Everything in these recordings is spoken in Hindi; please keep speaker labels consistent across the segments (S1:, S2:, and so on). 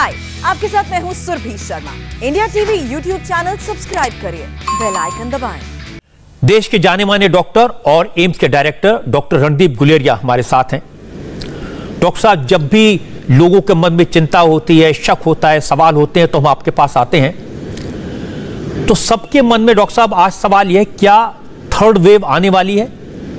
S1: हाय, आपके साथ मैं हूं Surabhi Sharma. India TV YouTube channel subscribe करिए, बेल आइकन दबाएं।
S2: देश के जाने माने डॉक्टर और एम्स के डायरेक्टर डॉक्टर रणदीप गुलेरिया हमारे साथ हैं। डॉक्टर साहब, जब भी लोगों के मन में चिंता होती है, शक होता है, सवाल होते हैं तो हम आपके पास आते हैं। तो सबके मन में डॉक्टर साहब आज सवाल यह है, क्या थर्ड वेव आने वाली है?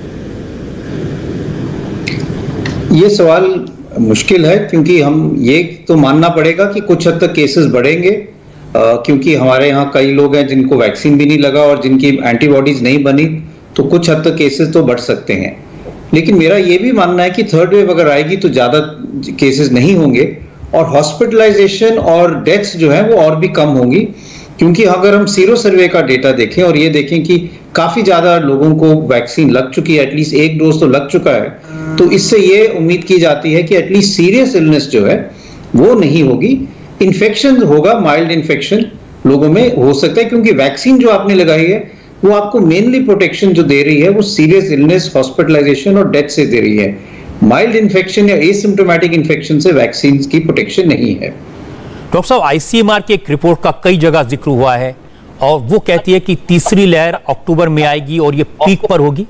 S3: ये सवाल मुश्किल है, क्योंकि हम ये तो मानना पड़ेगा कि कुछ हद तक केसेस बढ़ेंगे, क्योंकि हमारे यहाँ कई लोग हैं जिनको वैक्सीन भी नहीं लगा और जिनकी एंटीबॉडीज नहीं बनी, तो कुछ हद तक केसेस तो बढ़ सकते हैं। लेकिन मेरा ये भी मानना है कि थर्ड वेव अगर आएगी तो ज्यादा केसेस नहीं होंगे और हॉस्पिटलाइजेशन और डेथ्स जो है वो और भी कम होंगी, क्योंकि अगर हम सीरो सर्वे का डेटा देखें और ये देखें कि काफी ज्यादा लोगों को वैक्सीन लग चुकी है, एटलीस्ट एक डोज तो लग चुका है, तो इससे ये उम्मीद की जाती है कि एटलीस्ट सीरियस इलनेस जो है वो नहीं होगी। इन्फेक्शन होगा, माइल्ड इन्फेक्शन लोगों में हो सकता है, क्योंकि वैक्सीन जो आपने लगाई है वो आपको मेनली प्रोटेक्शन जो दे रही है वो सीरियस इलनेस, हॉस्पिटलाइजेशन और डेथ से दे रही है। माइल्ड इन्फेक्शन या एसिम्प्टोमेटिक इन्फेक्शन से वैक्सीन की प्रोटेक्शन नहीं है।
S2: डॉक्टर साहब, आईसीएमआर की एक रिपोर्ट का कई जगह जिक्र हुआ है और वो कहती है कि तीसरी लहर अक्टूबर में आएगी और ये पीक पर होगी।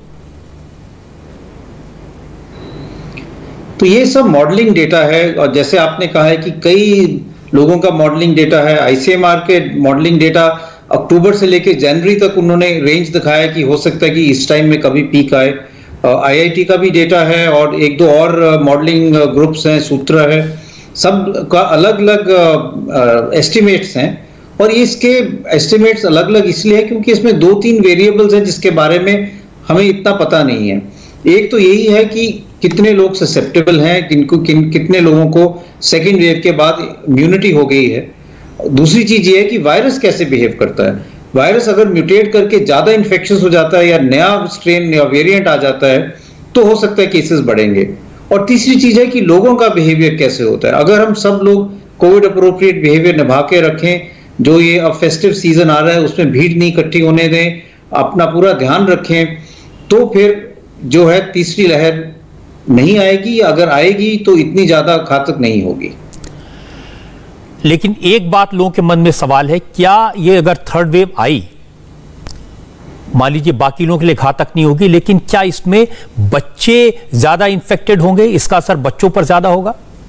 S3: तो ये सब मॉडलिंग डेटा है, और जैसे आपने कहा है कि कई लोगों का मॉडलिंग डेटा है। आईसीएमआर के मॉडलिंग डेटा अक्टूबर से लेकर जनवरी तक उन्होंने रेंज दिखाया कि हो सकता है कि इस टाइम में कभी पीक आए। आईआईटी का भी डेटा है और एक दो और मॉडलिंग ग्रुप्स हैं, सूत्र है, सब का अलग अलग एस्टिमेट्स हैं। और इसके एस्टिमेट्स अलग अलग इसलिए है क्योंकि इसमें दो तीन वेरिएबल्स हैं जिसके बारे में हमें इतना पता नहीं है। एक तो यही है कि कितने लोग ससेप्टेबल हैं, कितने लोगों को सेकेंड वेव के बाद इम्यूनिटी हो गई है। दूसरी चीज ये है कि वायरस कैसे बिहेव करता है। वायरस अगर म्यूटेट करके ज्यादा इन्फेक्शन हो जाता है या नया स्ट्रेन या वेरिएंट आ जाता है तो हो सकता है केसेस बढ़ेंगे। और तीसरी चीज है कि लोगों का बिहेवियर कैसे होता है। अगर हम सब लोग कोविड अप्रोप्रिएट बिहेवियर निभा के रखें, जो ये अब फेस्टिव सीजन आ रहा है उसमें भीड़ नहीं इकट्ठी होने दें, अपना पूरा ध्यान रखें, तो फिर जो है तीसरी लहर नहीं आएगी। अगर आएगी तो इतनी ज्यादा घातक नहीं होगी।
S2: लेकिन एक बात लोगों के मन में सवाल है, क्या ये अगर थर्ड वेव आई, मान लीजिए बाकी लोगों के लिए घातक नहीं होगी, लेकिन क्या इसमें बच्चे ज्यादा इंफेक्टेड होंगे, इसका असर बच्चों पर ज्यादा होगा?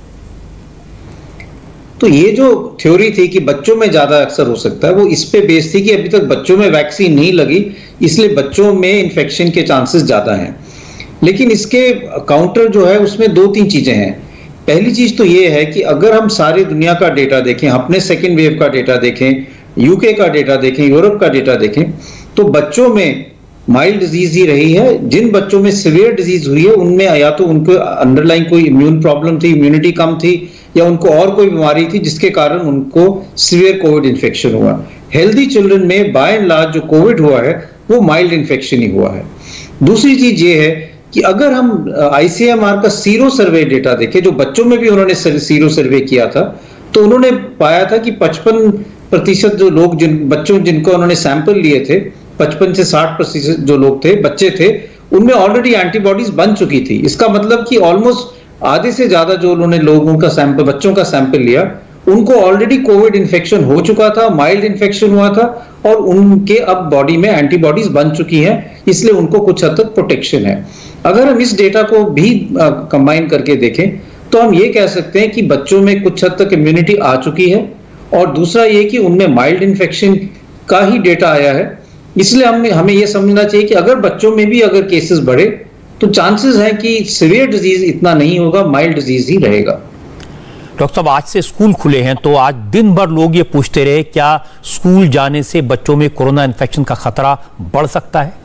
S3: तो ये जो थ्योरी थी कि बच्चों में ज्यादा असर हो सकता है वो इस पे बेस थी कि अभी तक बच्चों में वैक्सीन नहीं लगी, इसलिए बच्चों में इन्फेक्शन के चांसेस ज्यादा हैं। लेकिन इसके काउंटर जो है उसमें दो तीन चीजें हैं। पहली चीज तो ये है कि अगर हम सारी दुनिया का डेटा देखें, अपने सेकेंड वेव का डेटा देखें, यूके का डेटा देखें, यूरोप का डेटा देखें, तो बच्चों में माइल्ड डिजीज ही रही है। जिन बच्चों में सीवियर डिजीज हुई है उनमें या तो उनको अंडरलाइन कोई इम्यून प्रॉब्लम थी, इम्यूनिटी कम थी, या उनको और कोई बीमारी थी जिसके कारण उनको सीवियर कोविड इन्फेक्शन हुआ। हेल्दी चिल्ड्रन में बाय एंड लार्ज जो कोविड हुआ है वो माइल्ड इन्फेक्शन ही हुआ है। दूसरी चीज ये है कि अगर हम आईसीएमआर का सीरो सर्वे डेटा देखें, जो बच्चों में भी उन्होंने सीरो सर्वे किया था, तो उन्होंने पाया था कि 55% जो लोग जिनको उन्होंने सैंपल लिए थे, 55 से 60% जो लोग थे, बच्चे थे, उनमें ऑलरेडी एंटीबॉडीज बन चुकी थी। इसका मतलब कि ऑलमोस्ट आधे से ज्यादा जो उन्होंने लोगों का सैंपल, बच्चों का सैंपल लिया, उनको ऑलरेडी कोविड इन्फेक्शन हो चुका था, माइल्ड इन्फेक्शन हुआ था और उनके अब बॉडी में एंटीबॉडीज बन चुकी हैं, इसलिए उनको कुछ हद तक प्रोटेक्शन है। अगर हम इस डेटा को भी कंबाइन करके देखें तो हम ये कह सकते हैं कि बच्चों में कुछ हद तक इम्यूनिटी आ चुकी है, और दूसरा ये कि उनमें माइल्ड इन्फेक्शन का ही डेटा आया है। इसलिए हमें यह समझना चाहिए कि अगर बच्चों में भी अगर केसेस बढ़े तो चांसेस हैं कि सीवियर डिजीज इतना नहीं होगा, माइल्ड डिजीज ही रहेगा।
S2: डॉक्टर साहब, आज से स्कूल खुले हैं तो आज दिन भर लोग ये पूछते रहे, क्या स्कूल जाने से बच्चों में कोरोना इन्फेक्शन का खतरा बढ़ सकता है?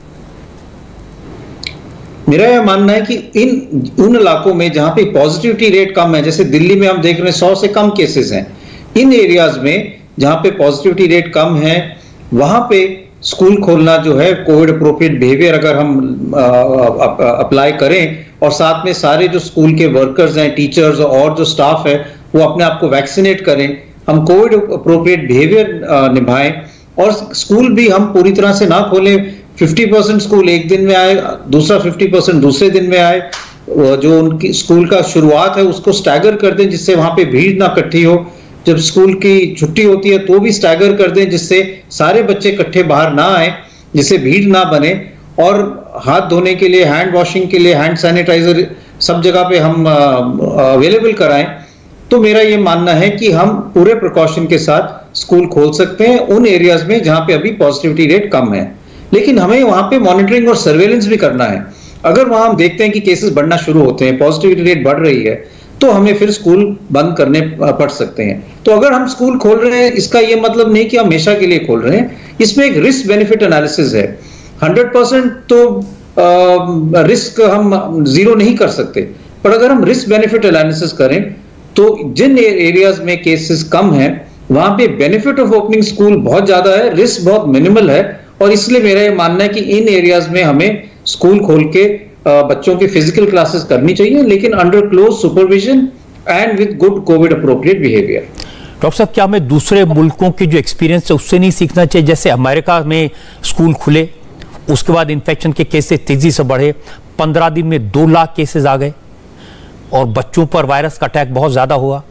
S3: मेरा यह मानना है कि उन इलाकों में जहां पे पॉजिटिविटी रेट कम है, जैसे दिल्ली में हम देख रहे हैं 100 से कम केसेस हैं, इन एरियाज में जहां पे पॉजिटिविटी रेट कम है वहां पे स्कूल खोलना जो है, कोविड अप्रोप्रिएट बिहेवियर अगर हम अप्लाई करें और साथ में सारे जो स्कूल के वर्कर्स हैं, टीचर्स और जो स्टाफ है वो अपने आप को वैक्सीनेट करें, हम कोविड अप्रोप्रिएट बिहेवियर निभाएं, और स्कूल भी हम पूरी तरह से ना खोलें। 50% स्कूल एक दिन में आए, दूसरा 50% दूसरे दिन में आए, जो उनकी स्कूल का शुरुआत है उसको स्टैगर कर दें जिससे वहां पे भीड़ ना इकट्ठी हो। जब स्कूल की छुट्टी होती है तो भी स्टैगर कर दें, जिससे सारे बच्चे इकट्ठे बाहर ना आए, जिससे भीड़ ना बने, और हाथ धोने के लिए, हैंड वॉशिंग के लिए हैंड सैनिटाइजर सब जगह पे हम अवेलेबल कराएं। तो मेरा ये मानना है कि हम पूरे प्रिकॉशन के साथ स्कूल खोल सकते हैं उन एरियाज में जहां पे अभी पॉजिटिविटी रेट कम है, लेकिन हमें वहां पे मॉनिटरिंग और सर्वेलेंस भी करना है। अगर वहां हम देखते हैं कि केसेस बढ़ना शुरू होते हैं, पॉजिटिविटी रेट बढ़ रही है, तो हमें फिर स्कूल बंद करने पड़ सकते हैं। तो अगर हम स्कूल खोल रहे हैं, इसका यह मतलब नहीं कि हम हमेशा के लिए खोल रहे हैं, इसमें एक रिस्क बेनिफिट एनालिसिस है। 100% तो रिस्क हम जीरो नहीं कर सकते, पर अगर हम रिस्क बेनिफिट एनालिसिस करें तो जिन एरियाज में केसेस कम हैं वहां पे बेनिफिट ऑफ ओपनिंग स्कूल बहुत ज्यादा है, रिस्क बहुत मिनिमल है, और इसलिए मेरा ये मानना है कि इन एरियाज में हमें स्कूल खोल के बच्चों की फिजिकल क्लासेस करनी चाहिए, लेकिन under close supervision and with good covid appropriate behaviour.
S2: Doctor साहब, क्या हमें दूसरे मुल्कों के जो एक्सपीरियंस है उससे नहीं सीखना चाहिए? जैसे अमेरिका में स्कूल खुले, उसके बाद इन्फेक्शन के केसेस तेजी से बढ़े, 15 दिन में 2 लाख केसेस आ गए और बच्चों पर वायरस का अटैक बहुत ज्यादा हुआ।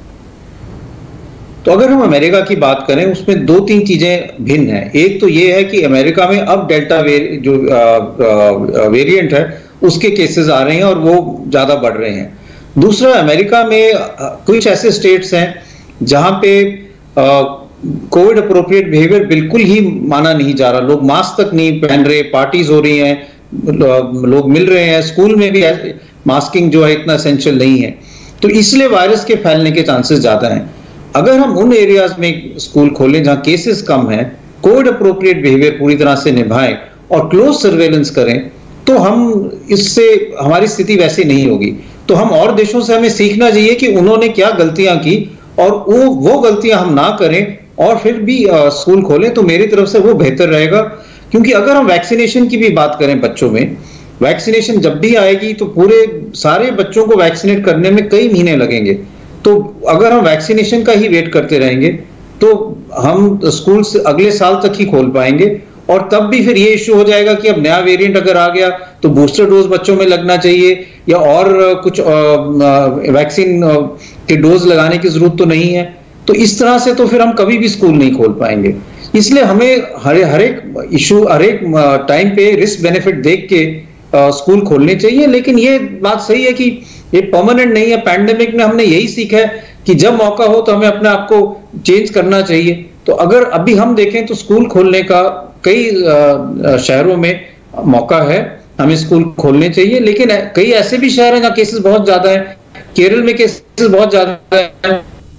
S3: तो अगर हम अमेरिका की बात करें, उसमें 2-3 चीजें भिन्न हैं। एक तो ये है कि अमेरिका में अब डेल्टा जो वेरिएंट है उसके केसेस आ रहे हैं और वो ज्यादा बढ़ रहे हैं। दूसरा, अमेरिका में कुछ ऐसे स्टेट्स हैं जहां पे कोविड अप्रोप्रिएट बिहेवियर बिल्कुल ही माना नहीं जा रहा, लोग मास्क तक नहीं पहन रहे, पार्टीज हो रही हैं, लोग मिल रहे हैं, स्कूल में भी मास्किंग जो है इतना एसेंशियल नहीं है, तो इसलिए वायरस के फैलने के चांसेस ज्यादा हैं। अगर हम उन एरियाज में स्कूल खोलें जहां केसेस कम हैं, कोविड अप्रोप्रिएट बिहेवियर पूरी तरह से निभाएं और क्लोज सर्वेलेंस करें, तो हम इससे हमारी स्थिति वैसी नहीं होगी। तो हम और देशों से हमें सीखना चाहिए कि उन्होंने क्या गलतियां की और वो गलतियां हम ना करें और फिर भी स्कूल खोलें, तो मेरी तरफ से वो बेहतर रहेगा। क्योंकि अगर हम वैक्सीनेशन की भी बात करें, बच्चों में वैक्सीनेशन जब भी आएगी तो पूरे सारे बच्चों को वैक्सीनेट करने में कई महीने लगेंगे। तो अगर हम वैक्सीनेशन का ही वेट करते रहेंगे तो हम स्कूल से अगले साल तक ही खोल पाएंगे, और तब भी फिर ये इश्यू हो जाएगा कि अब नया वेरिएंट अगर आ गया तो बूस्टर डोज बच्चों में लगना चाहिए या और कुछ वैक्सीन के डोज लगाने की जरूरत तो नहीं है। तो इस तरह से तो फिर हम कभी भी स्कूल नहीं खोल पाएंगे। इसलिए हमें हर एक इशू, हर एक टाइम पे रिस्क बेनिफिट देख के स्कूल खोलने चाहिए। लेकिन ये बात सही है कि ये परमानेंट नहीं है। पैंडेमिक में हमने यही सीखा है कि जब मौका हो तो हमें अपने आप को चेंज करना चाहिए। तो अगर अभी हम देखें तो स्कूल खोलने का कई शहरों में मौका है, हमें स्कूल खोलने चाहिए। लेकिन कई ऐसे भी शहर हैं जहां केसेस बहुत ज्यादा है, केरल में केसेस बहुत ज्यादा है।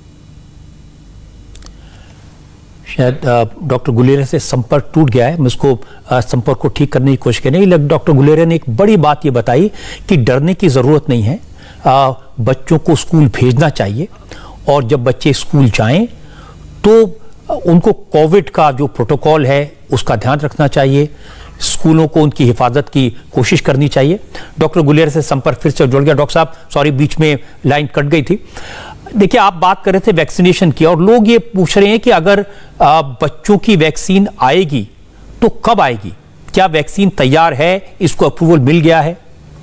S2: शायद डॉक्टर गुलेरिया से संपर्क टूट गया है, मैं उसको संपर्क को ठीक करने की कोशिश करेंगे। लेकिन डॉक्टर गुलेरिया ने एक बड़ी बात ये बताई कि डरने की ज़रूरत नहीं है, बच्चों को स्कूल भेजना चाहिए, और जब बच्चे स्कूल जाएं तो उनको कोविड का जो प्रोटोकॉल है उसका ध्यान रखना चाहिए, स्कूलों को उनकी हिफाजत की कोशिश करनी चाहिए। डॉक्टर गुलेरिया से संपर्क फिर से जुड़ गया। डॉक्टर साहब, सॉरी बीच में लाइन कट गई थी। देखिए, आप बात कर रहे थे वैक्सीनेशन की, और लोग ये पूछ रहे हैं कि अगर बच्चों की वैक्सीन आएगी तो कब आएगी, क्या वैक्सीन तैयार है, इसको अप्रूवल मिल गया है?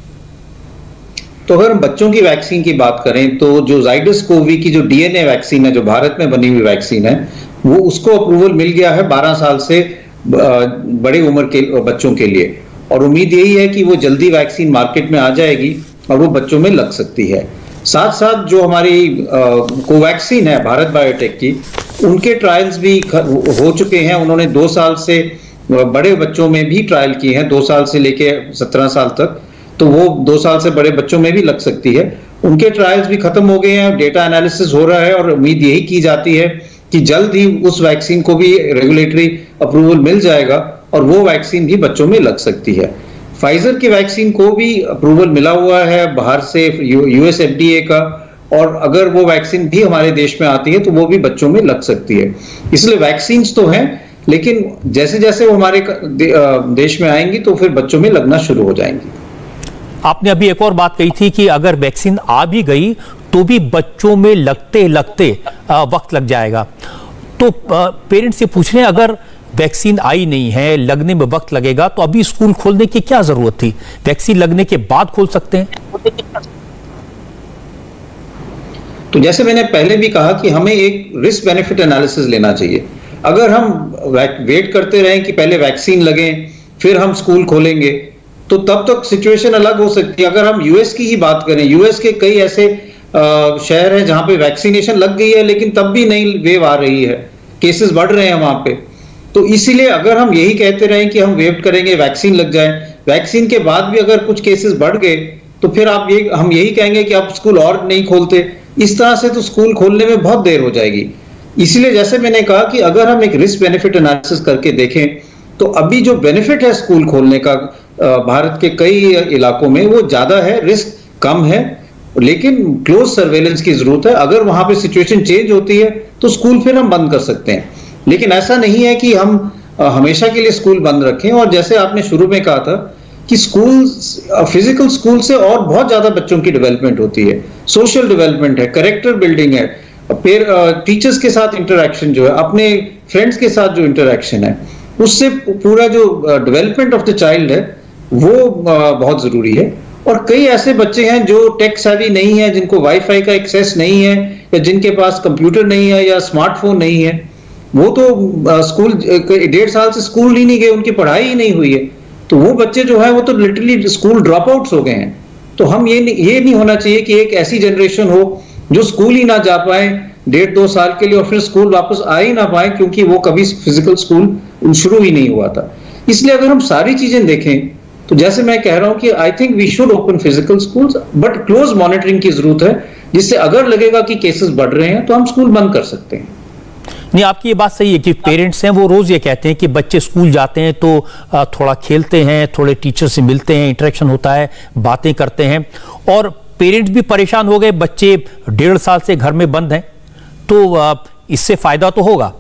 S3: तो अगर हम बच्चों की वैक्सीन की बात करें तो जो जाइडस कोवी की जो डीएनए वैक्सीन है, जो भारत में बनी हुई वैक्सीन है, वो उसको अप्रूवल मिल गया है 12 साल से बड़े उम्र के बच्चों के लिए, और उम्मीद यही है कि वो जल्दी वैक्सीन मार्केट में आ जाएगी और वो बच्चों में लग सकती है। साथ साथ जो हमारी कोवैक्सीन है भारत बायोटेक की, उनके ट्रायल्स भी हो चुके हैं। उन्होंने 2 साल से बड़े बच्चों में भी ट्रायल किए हैं, 2 साल से लेके 17 साल तक, तो वो 2 साल से बड़े बच्चों में भी लग सकती है। उनके ट्रायल्स भी खत्म हो गए हैं, डेटा एनालिसिस हो रहा है, और उम्मीद यही की जाती है कि जल्द ही उस वैक्सीन को भी रेगुलेटरी अप्रूवल मिल जाएगा और वो वैक्सीन भी बच्चों में लग सकती है। फाइजर की वैक्सीन को भी अप्रूवल मिला हुआ है बाहर से, यूएस एफडीए का, और अगर वो वैक्सीन भी हमारे देश में आती है तो वो भी बच्चों में लग सकती है। इसलिए वैक्सीन्स तो हैं, लेकिन जैसे जैसे वो हमारे देश में आएंगी तो फिर बच्चों में लगना शुरू हो जाएंगी।
S2: आपने अभी एक और बात कही थी कि अगर वैक्सीन आ भी गई तो भी बच्चों में लगते लगते वक्त लग जाएगा। तो पेरेंट्स से पूछ रहे हैं, अगर वैक्सीन आई नहीं है, लगने में वक्त लगेगा, तो अभी स्कूल खोलने की क्या जरूरत थी? वैक्सीन लगने के बाद खोल सकते हैं।
S3: तो जैसे मैंने पहले भी कहा कि हमें एक रिस्क बेनिफिट एनालिसिस लेना चाहिए। अगर हम वेट करते रहें कि पहले वैक्सीन लगे फिर हम स्कूल खोलेंगे, तो तब तक सिचुएशन अलग हो सकती है। अगर हम यूएस की ही बात करें, यूएस के कई ऐसे शहर हैं जहां पे वैक्सीनेशन लग गई है लेकिन तब भी नई वेव आ रही है, केसेस बढ़ रहे हैं वहां पे। तो इसीलिए अगर हम यही कहते रहें कि हम वेट करेंगे वैक्सीन लग जाए, वैक्सीन के बाद भी अगर कुछ केसेस बढ़ गए तो फिर हम यही कहेंगे कि आप स्कूल और नहीं खोलते। इस तरह से तो स्कूल खोलने में बहुत देर हो जाएगी। इसलिए जैसे मैंने कहा कि अगर हम एक रिस्क बेनिफिट एनालिसिस करके देखें तो अभी जो बेनिफिट है स्कूल खोलने का भारत के कई इलाकों में वो ज्यादा है, रिस्क कम है, लेकिन क्लोज सर्वेलेंस की जरूरत है। अगर वहां पे सिचुएशन चेंज होती है तो स्कूल फिर हम बंद कर सकते हैं, लेकिन ऐसा नहीं है कि हम हमेशा के लिए स्कूल बंद रखें। और जैसे आपने शुरू में कहा था कि स्कूल, फिजिकल स्कूल से और बहुत ज्यादा बच्चों की डेवलपमेंट होती है, सोशल डेवलपमेंट है, कैरेक्टर बिल्डिंग है, फिर टीचर्स के साथ इंटरेक्शन जो है, अपने फ्रेंड्स के साथ जो इंटरेक्शन है, उससे पूरा जो डेवलपमेंट ऑफ द चाइल्ड है वो बहुत जरूरी है। और कई ऐसे बच्चे हैं जो टेक सेवी नहीं है, जिनको वाईफाई का एक्सेस नहीं है, या जिनके पास कंप्यूटर नहीं है या स्मार्टफोन नहीं है, वो तो स्कूल 1.5 साल से स्कूल ही नहीं गए, उनकी पढ़ाई ही नहीं हुई है। तो वो बच्चे जो है वो तो लिटरली स्कूल ड्रॉप आउट्स हो गए हैं। तो हम ये नहीं होना चाहिए कि एक ऐसी जनरेशन हो जो स्कूल ही ना जा पाए 1.5-2 साल के लिए और फिर स्कूल वापस आ ही ना पाए, क्योंकि वो कभी फिजिकल स्कूल शुरू ही नहीं हुआ था। इसलिए अगर हम सारी चीजें देखें तो जैसे मैं कह रहा हूं कि I think we should open physical schools, but close monitoring की जरूरत है, जिससे अगर लगेगा कि केसेस बढ़ रहे हैं तो हम स्कूल बंद कर सकते हैं।
S2: नहीं, आपकी ये बात सही है कि पेरेंट्स हैं वो रोज ये कहते हैं कि बच्चे स्कूल जाते हैं तो थोड़ा खेलते हैं, थोड़े टीचर से मिलते हैं, इंटरेक्शन होता है, बातें करते हैं, और पेरेंट्स भी परेशान हो गए, बच्चे 1.5 साल से घर में बंद हैं, तो इससे फायदा तो होगा।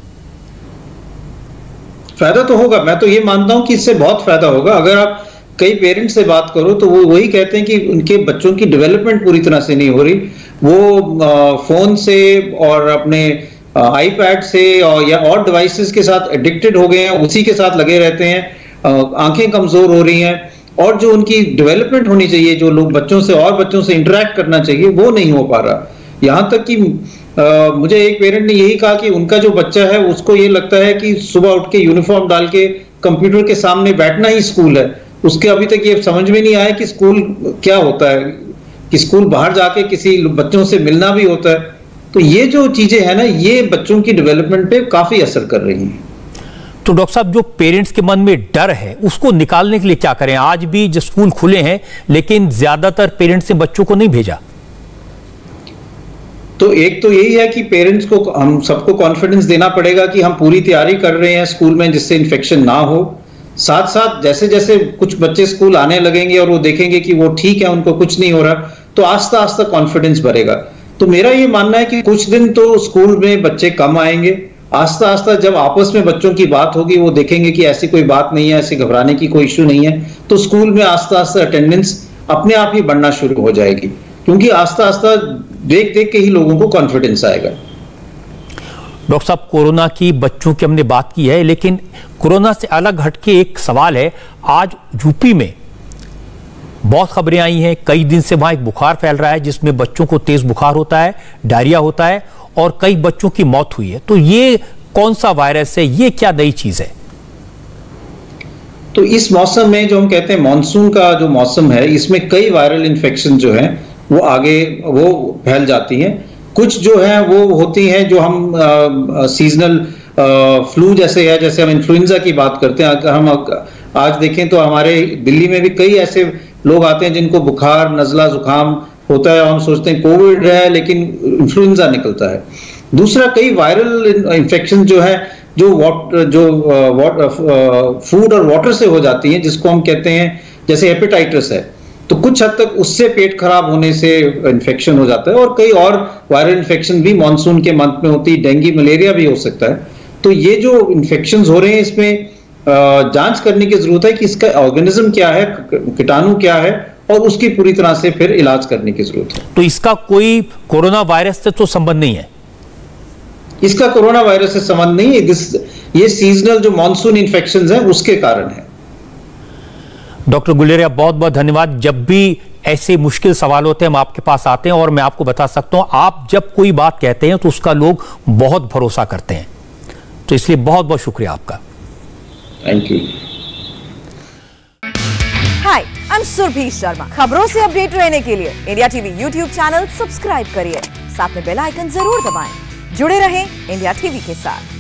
S3: फायदा तो होगा, मैं तो ये मानता हूं कि इससे बहुत फायदा होगा। अगर आप कई पेरेंट्स से बात करो तो वो वही कहते हैं कि उनके बच्चों की डेवलपमेंट पूरी तरह से नहीं हो रही, वो फोन से और अपने आईपैड से या और डिवाइसेस के साथ एडिक्टेड हो गए हैं, उसी के साथ लगे रहते हैं, आंखें कमजोर हो रही हैं, और जो उनकी डेवलपमेंट होनी चाहिए, जो लोग बच्चों से इंटरेक्ट करना चाहिए, वो नहीं हो पा रहा। यहाँ तक कि मुझे एक पेरेंट ने यही कहा कि उनका जो बच्चा है उसको ये लगता है कि सुबह उठ के यूनिफॉर्म डाल के कंप्यूटर के सामने बैठना ही स्कूल है। उसके अभी तक ये समझ में नहीं आया कि स्कूल क्या होता है, कि स्कूल बाहर जाके किसी बच्चों से मिलना भी होता है। तो ये जो चीजें हैं ना, ये बच्चों की डेवलपमेंट पे काफी असर कर रही हैं।
S2: तो डॉक्टर साहब, जो पेरेंट्स के मन में डर है उसको निकालने के लिए क्या करें? आज भी जो स्कूल खुले हैं लेकिन ज्यादातर पेरेंट्स ने बच्चों को नहीं भेजा।
S3: तो एक तो यही है कि पेरेंट्स को, हम सबको कॉन्फिडेंस देना पड़ेगा कि हम पूरी तैयारी कर रहे हैं स्कूल में जिससे इन्फेक्शन ना हो। साथ साथ जैसे जैसे कुछ बच्चे स्कूल आने लगेंगे और वो देखेंगे कि वो ठीक है, उनको कुछ नहीं हो रहा, तो आस्ता आस्ता कॉन्फिडेंस बढ़ेगा। तो मेरा ये मानना है कि कुछ दिन तो स्कूल में बच्चे कम आएंगे, आस्ता आस्ता जब आपस में बच्चों की बात होगी, वो देखेंगे कि ऐसी कोई बात नहीं है, ऐसे घबराने की कोई इश्यू नहीं है, तो स्कूल में आस्ता आस्ता अटेंडेंस अपने आप ही बढ़ना शुरू हो जाएगी, क्योंकि आस्ता आस्ता देख देख के ही लोगों को कॉन्फिडेंस आएगा।
S2: डॉक्टर साहब, कोरोना की बच्चों की हमने बात की है, लेकिन कोरोना से अलग हटके एक सवाल है। आज यूपी में बहुत खबरें आई हैं, कई दिन से वहां एक बुखार फैल रहा है जिसमें बच्चों को तेज बुखार होता है, डायरिया होता है, और कई बच्चों की मौत हुई है। तो ये कौन सा वायरस है, ये क्या नई चीज है?
S3: तो इस मौसम में जो हम कहते हैं मानसून का जो मौसम है, इसमें कई वायरल इन्फेक्शन जो है वो आगे वो फैल जाती हैं। कुछ जो है वो होती हैं जो हम सीजनल फ्लू जैसे है, जैसे हम इन्फ्लुएंजा की बात करते हैं। अगर हम आज देखें तो हमारे दिल्ली में भी कई ऐसे लोग आते हैं जिनको बुखार, नजला, जुकाम होता है, हम सोचते हैं कोविड है लेकिन इन्फ्लुएंजा निकलता है। दूसरा, कई वायरल इन्फेक्शन जो है जो फूड और वाटर से हो जाती हैं, जिसको हम कहते हैं जैसे हेपेटाइटिस है, तो कुछ हद तक उससे पेट खराब होने से इन्फेक्शन हो जाता है। और कई और वायरल इन्फेक्शन भी मानसून के मंथ में होती है, डेंगू, मलेरिया भी हो सकता है। तो ये जो इन्फेक्शन हो रहे हैं, इसमें जांच करने की जरूरत है कि इसका ऑर्गेनिज्म क्या है, कीटाणु क्या है, और उसकी पूरी तरह से फिर इलाज करने की जरूरत है।
S2: तो इसका कोई कोरोना वायरस से तो संबंध नहीं है?
S3: इसका कोरोना वायरस से संबंध नहीं है, ये सीजनल जो मानसून इन्फेक्शंस हैं उसके कारण है।
S2: डॉक्टर गुलेरिया, बहुत बहुत धन्यवाद। जब भी ऐसे मुश्किल सवाल होते हैं, हम आपके पास आते हैं और मैं आपको बता सकता हूं, आप जब कोई बात कहते हैं तो उसका लोग बहुत भरोसा करते हैं। तो इसलिए बहुत बहुत शुक्रिया आपका।
S3: Thank you.
S1: Hi, I am Surabhi Sharma. खबरों से अपडेट रहने के लिए India TV YouTube channel subscribe करिए, साथ में बेल आइकन जरूर दबाएं। जुड़े रहें इंडिया टीवी के साथ।